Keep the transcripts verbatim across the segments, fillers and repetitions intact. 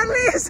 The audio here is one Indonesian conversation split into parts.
Lis.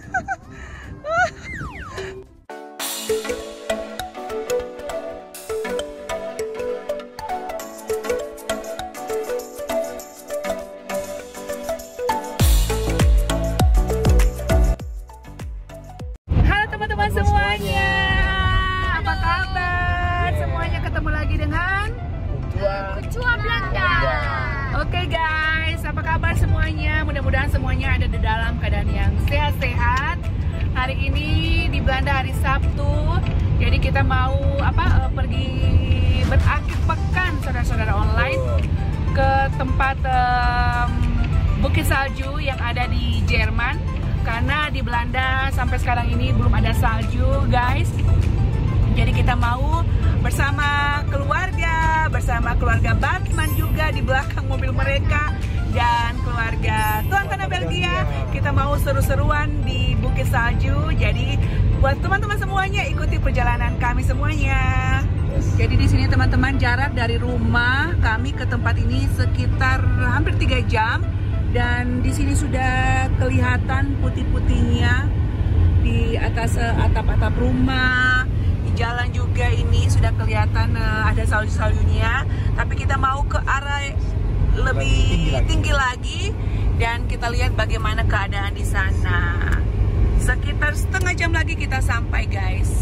Halo teman-teman semuanya, apa kabar? Semuanya ketemu lagi dengan Kucua Belanda. Oke guys, apa kabar semuanya? Mudah-mudahan semuanya ada di dalam keadaan yang sehat-sehat. Hari ini di Belanda hari Sabtu, jadi kita mau apa eh, pergi berakhir pekan saudara-saudara online ke tempat em, Bukit Salju yang ada di Jerman. Karena di Belanda sampai sekarang ini belum ada salju guys. Jadi kita mau bersama keluarga, bersama keluarga Batman juga di belakang mobil mereka, dan keluarga Tuan Tanah Belgia. Kita mau seru-seruan di Bukit Salju. Jadi buat teman-teman semuanya, ikuti perjalanan kami semuanya. Jadi di sini teman-teman, jarak dari rumah kami ke tempat ini sekitar hampir tiga jam. Dan di sini sudah kelihatan putih-putihnya di atas atap-atap rumah. Di jalan juga ini sudah kelihatan uh, ada salju-saljunya. Tapi kita mau ke arah lebih tinggi lagi. tinggi lagi dan kita lihat bagaimana keadaan di sana. Sekitar setengah jam lagi kita sampai guys.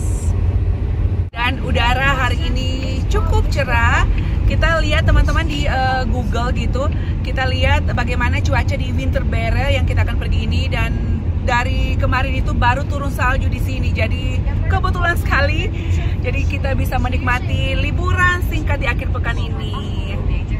Dan udara hari ini cukup cerah. Kita lihat teman-teman di uh, Google gitu, kita lihat bagaimana cuaca di Winterberg yang kita akan pergi ini, dan dari kemarin itu baru turun salju di sini. Jadi kebetulan sekali, jadi kita bisa menikmati liburan singkat di akhir pekan ini.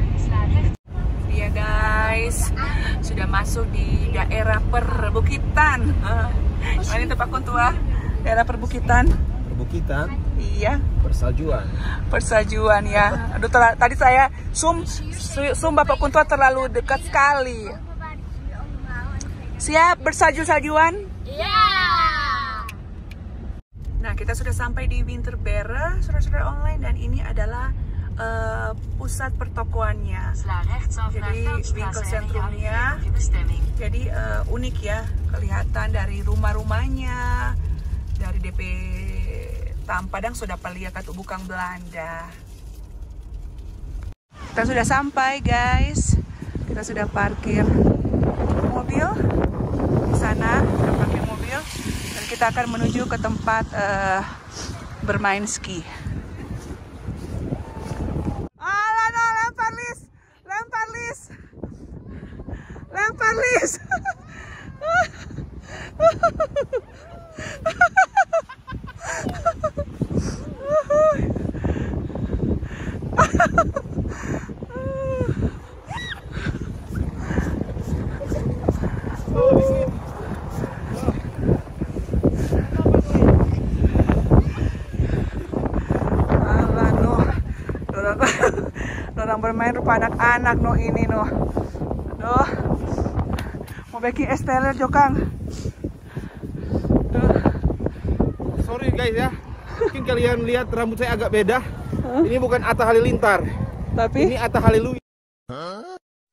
Iya guys, sudah masuk di daerah perbukitan. Ini tempat kontua, daerah perbukitan. Perbukitan? Iya. Persaljuan. Persaljuan ya. Aduh, tadi saya zoom, zoom Bapak Kuntua terlalu dekat sekali. Siap bersalju-saljuan? Iya. Nah, kita sudah sampai di Winterberg, saudara-saudara online, dan ini adalah uh, pusat pertokoannya. Jadi winkel sentrumnya. Jadi uh, unik ya, kelihatan dari rumah-rumahnya, dari D P Padang sudah palia katu bukang Belanda. Kita sudah sampai guys. Kita sudah parkir mobil di sana, kita parkir mobil, dan kita akan menuju ke tempat uh, bermain ski. Alah, no, lempar Lis, lempar Lis, lempar Lis. Orang bermain rupa anak-anak no ini no. Aduh. Mau bikin esteller Jokang. Aduh. Sorry guys ya. Mungkin kalian lihat rambut saya agak beda. Huh? Ini bukan Atta Halilintar. Tapi ini Atta Haleluya. Huh?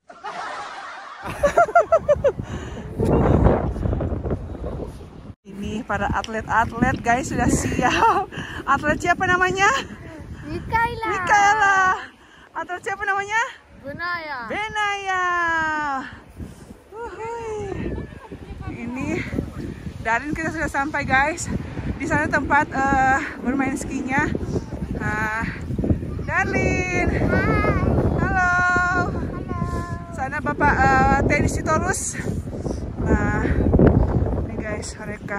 Ini para atlet-atlet guys sudah siap. Atlet siapa namanya? Mikaela. Mikaela. Atlet siapa namanya? Benaya. Benaya. Uhuy. Ini Darin, kita sudah sampai guys. Di sana tempat uh, bermain skinya. Nah, Darlin. Halo. Halo. Sana Bapak uh, Teddy Sitorus. Nah, ini guys mereka.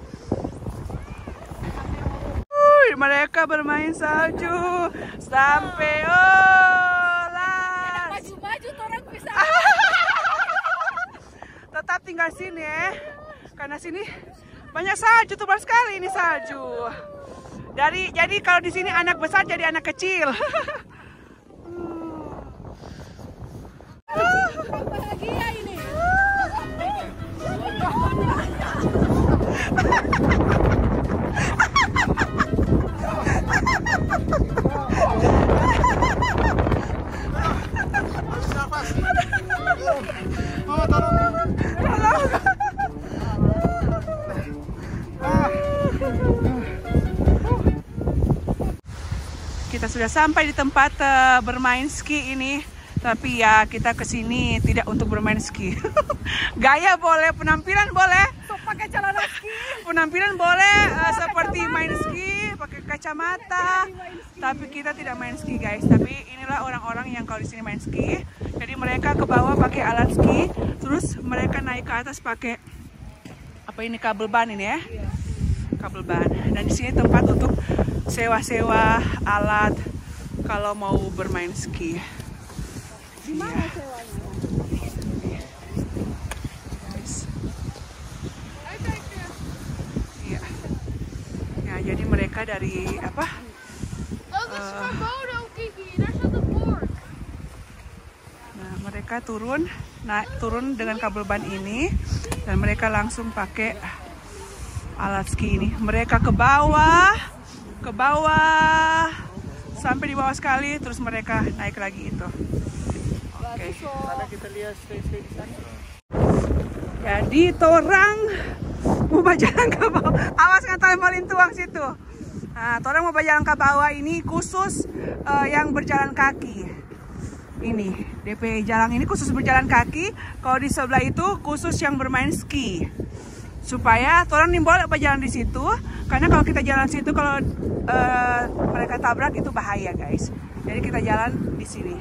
Uy, mereka bermain salju sampai oh las. Maju-maju orang bisa. Tetap tinggal sini ya. Karena sini banyak salju, tebal sekali ini salju. Dari jadi kalau di sini anak besar jadi anak kecil. Bahagia ini. sudah sampai di tempat uh, bermain ski ini. Tapi ya kita kesini tidak untuk bermain ski. Gaya boleh, penampilan boleh. So, pakai celana ski. Penampilan boleh uh, seperti main ski, pakai kacamata. Tapi kita tidak main ski guys. Tapi inilah orang-orang yang kalau di sini main ski. Jadi mereka ke bawah pakai alat ski, terus mereka naik ke atas pakai apa ini, kabel ban ini ya. Kabel ban. Dan di sini tempat untuk sewa-sewa alat kalau mau bermain ski. Gimana sewanya? Iya. Ya, jadi mereka dari apa? Uh, nah, mereka turun, naik turun dengan kabel ban ini, dan mereka langsung pakai alat ski ini. Mereka ke bawah, ke bawah, sampai di bawah sekali, terus mereka naik lagi itu. Oke. Ada kita lihat stay-stay di sana. Jadi torang mau berjalan ke bawah. Awas kan trampolin tuang situ. Nah, torang mau berjalan ke bawah ini khusus uh, yang berjalan kaki. Ini D P jalan ini khusus berjalan kaki. Kalau di sebelah itu khusus yang bermain ski. Supaya torang nih boleh berjalan di situ. Karena kalau kita jalan situ, kalau uh, mereka tabrak itu bahaya guys. Jadi kita jalan di sini.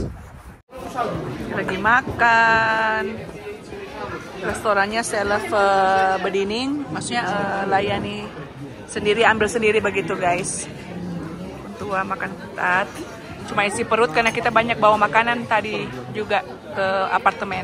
Lagi makan. Restorannya self uh, bedining, maksudnya uh, layani sendiri, ambil sendiri begitu guys. Tua makan ketat, cuma isi perut karena kita banyak bawa makanan tadi juga ke apartemen.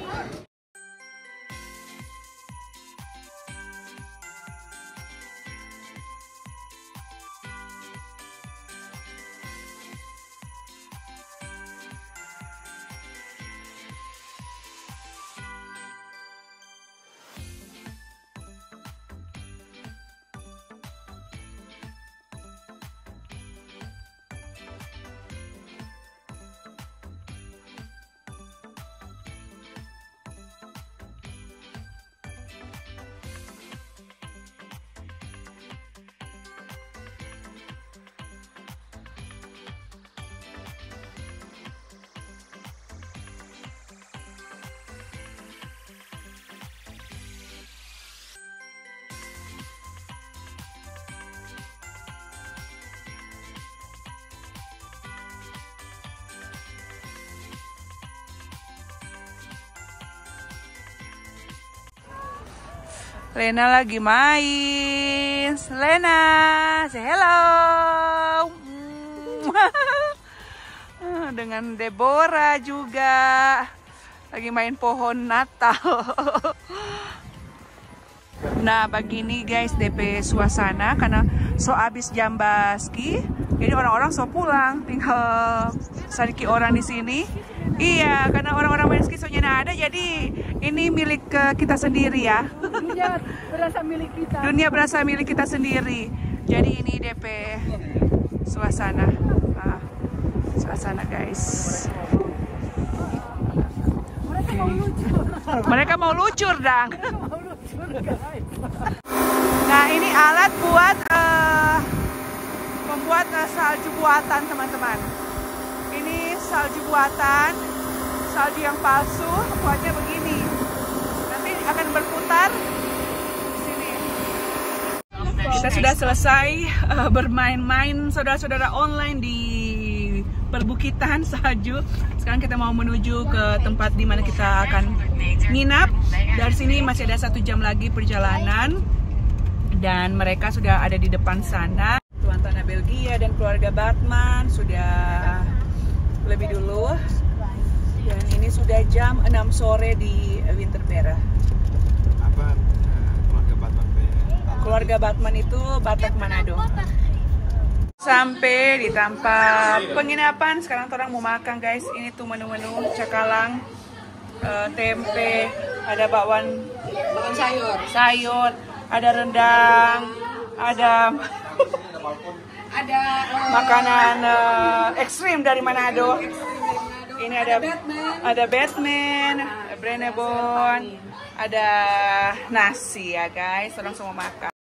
Lena lagi main. Lena, say hello. Dengan Deborah juga lagi main pohon Natal. Nah, begini guys D P suasana karena so abis jam ski, jadi orang-orang so pulang, tinggal sedikit orang di sini. Iya, karena orang-orang main ski soalnya ada, jadi ini milik kita sendiri ya. Dunia berasa milik kita. Dunia berasa milik kita sendiri. Jadi ini D P suasana. Nah, suasana guys. Mereka mau lucu. Mereka mau lucur dang. Mau lucu guys. Nah, ini alat buat uh, membuat uh, salju buatan teman-teman. Ini salju buatan, salju yang palsu, buatnya begini. Nanti akan berputar di sini. Kita sudah selesai uh, bermain-main saudara-saudara online di perbukitan salju. Sekarang kita mau menuju ke tempat di mana kita akan nginap. Dari sini masih ada satu jam lagi perjalanan. Dan mereka sudah ada di depan sana. Tuan Tanah Belgia dan keluarga Batman sudah lebih dulu. Dan ini sudah jam enam sore di Winterberg. Apa keluarga Batman? Keluarga Batman itu Batak Manado. Sampai di tempat penginapan. Sekarang orang mau makan guys. Ini tuh menu-menu cakalang, uh, tempe, ada bakwan, bakwan sayur, sayur, ada rendang, ada ada uh, makanan uh, ekstrim dari Manado. Ini ada ada Batman, ada Brenebon, ada nasi ya guys. Orang semua makan.